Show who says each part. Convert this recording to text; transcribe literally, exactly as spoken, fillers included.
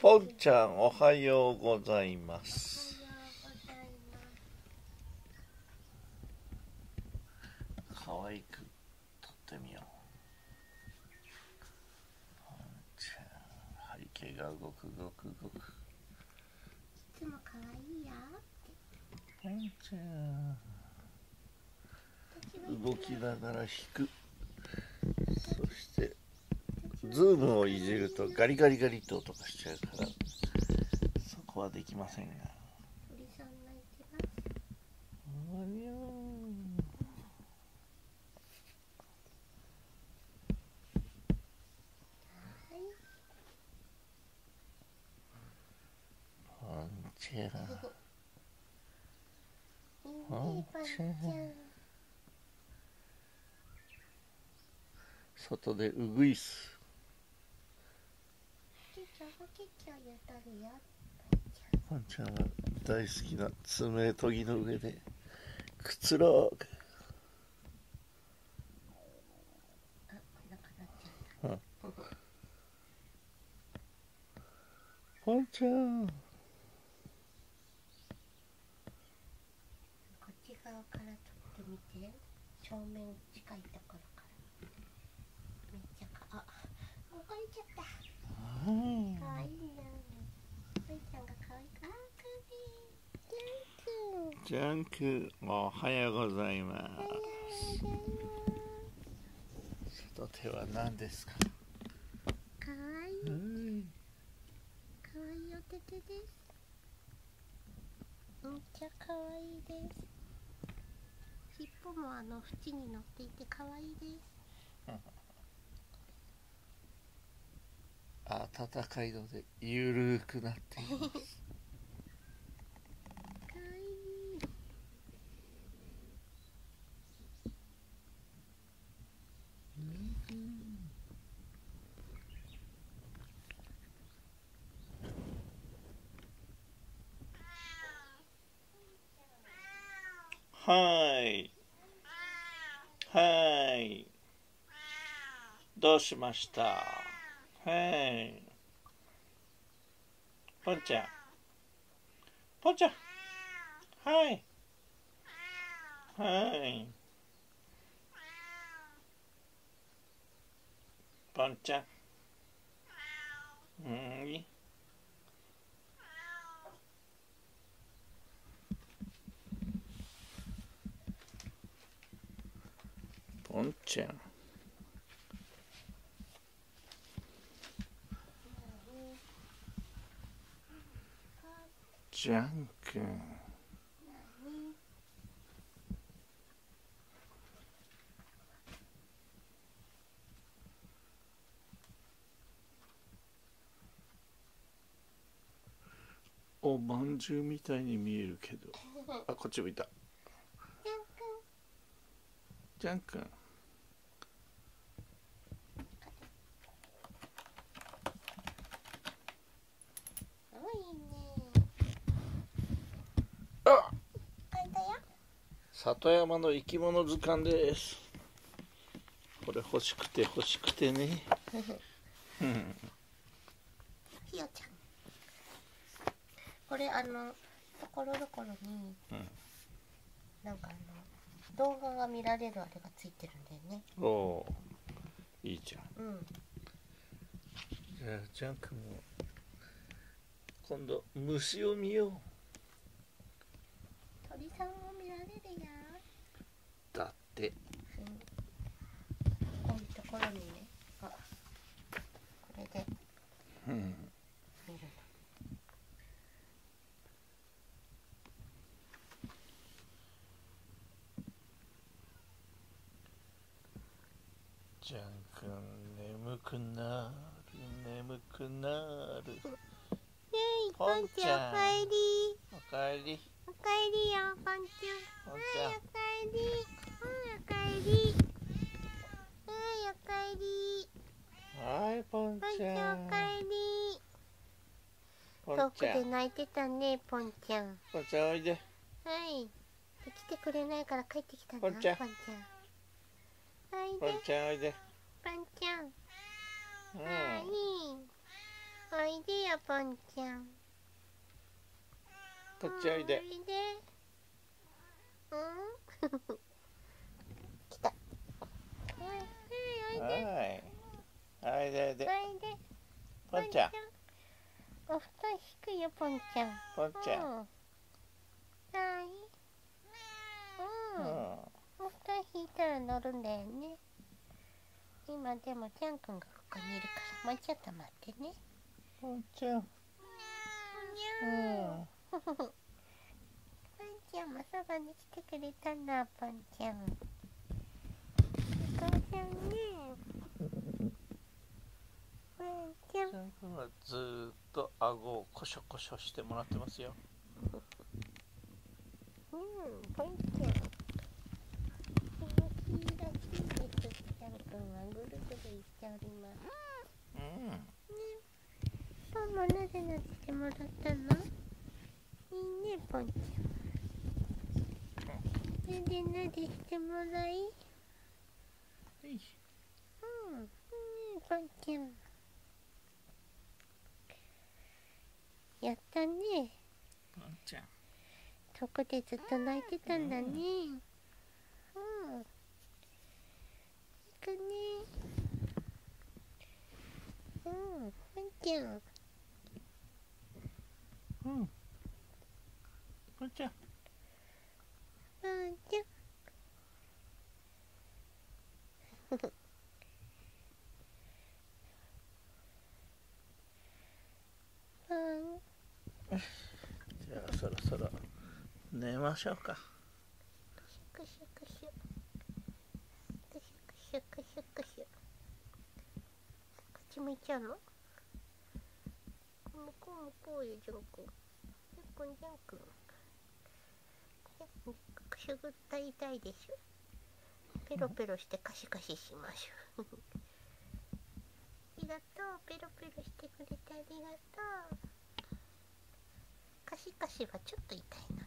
Speaker 1: ポンちゃんおはようございます。かわいく撮ってみよう。ポンちゃん、背景が動く動く動く。い
Speaker 2: つもかわいいよ。
Speaker 1: ポンちゃん、動きながら弾く。そしてズームをいじるとガリガリガリと音がしちゃうからそこはできませんが。
Speaker 2: 鳥さん泣いてます。
Speaker 1: おにゃー。ポンちゃん、ポンちゃん、外でうぐいす。ポンちゃんは大好きな爪研ぎの上でくつろぐ。ポンちゃん、
Speaker 2: こっち側から撮ってみて。正面近いところから。めっちゃか、あ、動かれちゃった。かわいいな。ポンちゃんがかわいい。あ、かわいい。
Speaker 1: ジャンク、おはようございます。その手は何ですか。
Speaker 2: かわいい。かわいいお手手です。めっちゃかわいいです。尻尾もあの縁に乗っていてかわいいです。
Speaker 1: 暖かいのでゆるくなっています。
Speaker 2: かわいい。
Speaker 1: はい。はい。どうしました。はい。ポンちゃん。ポンちゃん。はい。はい。ポンちゃん。うん。ポンちゃん。ジャン君。おまんじゅうみたいに見えるけど。あ、こっち向いた。ジャン君。あ、里山の生き物図鑑です。これ欲しくて欲しくてね。
Speaker 2: ひよちゃん。これあのところどころに、うん、なんかあの動画が見られるあれがついてるんだよね。
Speaker 1: おお、いいじゃん。
Speaker 2: うん。
Speaker 1: じゃあジャンクも今度虫を見よう。
Speaker 2: 鳥さんも見られるよ。
Speaker 1: だって。
Speaker 2: うん、こういうところにね、あ、これで、うん、見るの。
Speaker 1: ジャン君、眠くなる眠くなる。
Speaker 2: ねえ、ポンちゃんおかえり。
Speaker 1: おかえり。
Speaker 2: おかえりよ、ポンちゃん。
Speaker 1: ポンちゃん。
Speaker 2: はい、おかえり。はい、おかえり。はい、おかえり。
Speaker 1: はい、ポンちゃん。
Speaker 2: おかえり。遠くで泣いてたね、ポンちゃん。
Speaker 1: ポンちゃんおいで。
Speaker 2: はい。来てくれないから帰ってきたな、
Speaker 1: ポンちゃん。
Speaker 2: ポンちゃん。おいで。
Speaker 1: ポンちゃんおいで。
Speaker 2: ポンちゃん。
Speaker 1: うん。
Speaker 2: はい。 おいでよぽんちゃん。
Speaker 1: こっちおいで。
Speaker 2: おいで。うん来た。はいはいおいで。
Speaker 1: はいおいでおいで。
Speaker 2: おいで。
Speaker 1: ぽんちゃん
Speaker 2: お布団引くよぽんちゃん。
Speaker 1: ぽんちゃん、
Speaker 2: うん。はい。うん。
Speaker 1: うん、
Speaker 2: お布団引いたら乗るんだよね。今でもちゃんくんがここにいるからもうちょっと待ってね。
Speaker 1: ぽんちゃん、
Speaker 2: にゃー。ぽんちゃんもそばに来てくれたな、ぽんちゃん。お母さんね。ぽんちゃん。
Speaker 1: ちゃんくんはずーっと顎をコショコショしてもらってますよ。
Speaker 2: うん、ぽんちゃん。気持ちいいらしいです。ちゃんくんはぐるぐるいっております。
Speaker 1: うん。
Speaker 2: ね。パンもなでなでしてもらったの？いいね、ぽんちゃん。なでなでしてもらい。
Speaker 1: よいし
Speaker 2: うん、うん、ぽんちゃん。やったね。
Speaker 1: ょ。ぽんちゃん。
Speaker 2: そこでずっと泣いてたんだね。うん。行くね。うん、ぽんちゃん。
Speaker 1: うん。ぽんちゃん。
Speaker 2: ぽんちゃん。ぽん。
Speaker 1: じゃあそろそろ寝ましょうか。
Speaker 2: くしゅくしゅ。くしゅくしゅくしゅくしゅ。こっち向いちゃうの？向こう向こうよ、ジョンくん。ジャンくん、ジャンくん。ジャンくすぐったいたいでしょ。ペロペロしてカシカシしましょう。ありがとう。ペロペロしてくれてありがとう。カシカシはちょっと痛いな。